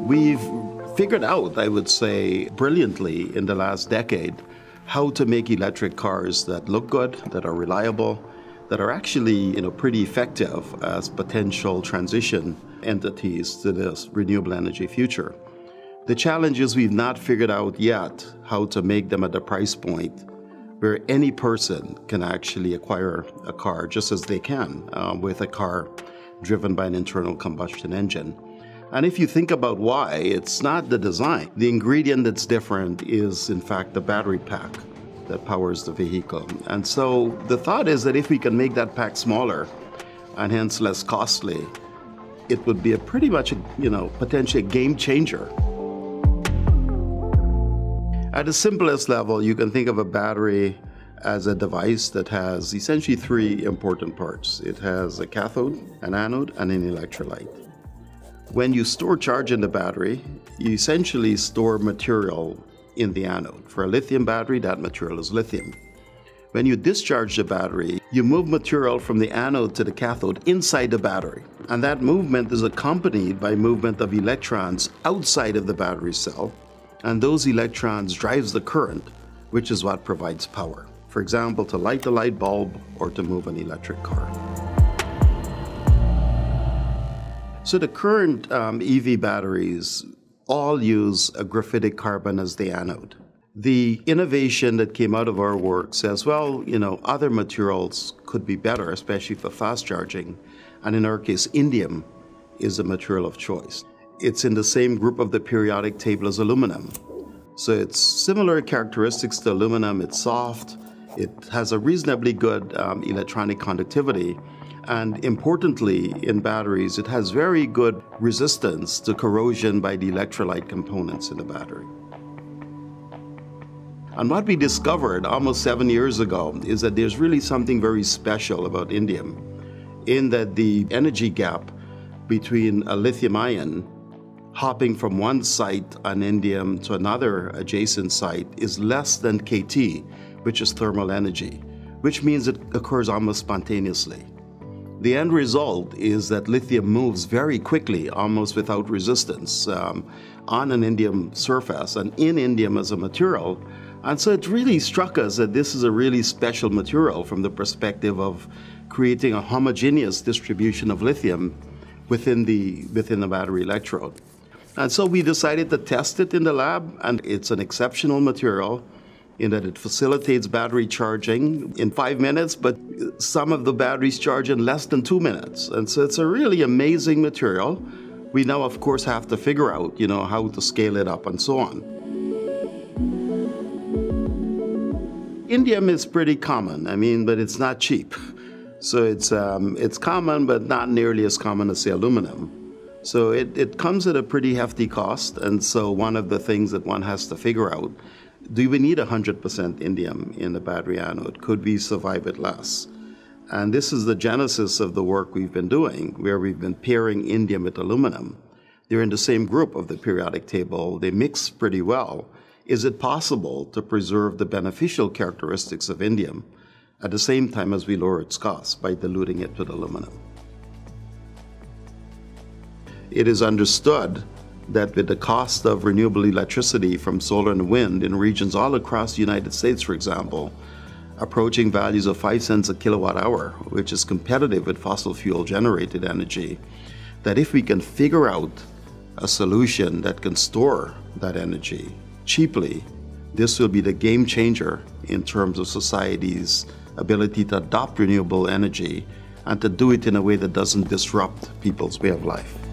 We've figured out, I would say, brilliantly in the last decade, how to make electric cars that look good, that are reliable, that are actually, pretty effective as potential transition entities to this renewable energy future. The challenge is we've not figured out yet how to make them at a price point where any person can actually acquire a car just as they can with a car driven by an internal combustion engine. And if you think about why, it's not the design. The ingredient that's different is, in fact, the battery pack that powers the vehicle. And so the thought is that if we can make that pack smaller and hence less costly, it would be a pretty much, potentially a game changer. At the simplest level, you can think of a battery as a device that has essentially three important parts. It has a cathode, an anode, and an electrolyte. When you store charge in the battery, you essentially store material in the anode. For a lithium battery, that material is lithium. When you discharge the battery, you move material from the anode to the cathode inside the battery. And that movement is accompanied by movement of electrons outside of the battery cell. And those electrons drives the current, which is what provides power. For example, to light the light bulb or to move an electric car. So the current EV batteries all use a graphitic carbon as the anode. The innovation that came out of our work says, well, other materials could be better, especially for fast charging. And in our case, indium is a material of choice. It's in the same group of the periodic table as aluminum. So it's similar characteristics to aluminum. It's soft. It has a reasonably good electronic conductivity. And importantly, in batteries, it has very good resistance to corrosion by the electrolyte components in the battery. And what we discovered almost 7 years ago is that there's really something very special about indium, in that the energy gap between a lithium ion hopping from one site on indium to another adjacent site is less than kT, which is thermal energy, which means it occurs almost spontaneously. The end result is that lithium moves very quickly, almost without resistance, on an indium surface and in indium as a material. And so it really struck us that this is a really special material from the perspective of creating a homogeneous distribution of lithium within the battery electrode. And so we decided to test it in the lab, and it's an exceptional material in that it facilitates battery charging in 5 minutes, but some of the batteries charge in less than 2 minutes. And so it's a really amazing material. We now, of course, have to figure out, how to scale it up and so on. Indium is pretty common, but it's not cheap. So it's common, but not nearly as common as, say, aluminum. So it comes at a pretty hefty cost, and so one of the things that one has to figure out, do we need 100% indium in the battery anode? Could we survive with less? And this is the genesis of the work we've been doing, where we've been pairing indium with aluminum. They're in the same group of the periodic table. They mix pretty well. Is it possible to preserve the beneficial characteristics of indium at the same time as we lower its cost by diluting it with aluminum? It is understood that with the cost of renewable electricity from solar and wind in regions all across the United States, for example, approaching values of 5 cents a kilowatt hour, which is competitive with fossil fuel generated energy, that if we can figure out a solution that can store that energy cheaply, this will be the game changer in terms of society's ability to adopt renewable energy and to do it in a way that doesn't disrupt people's way of life.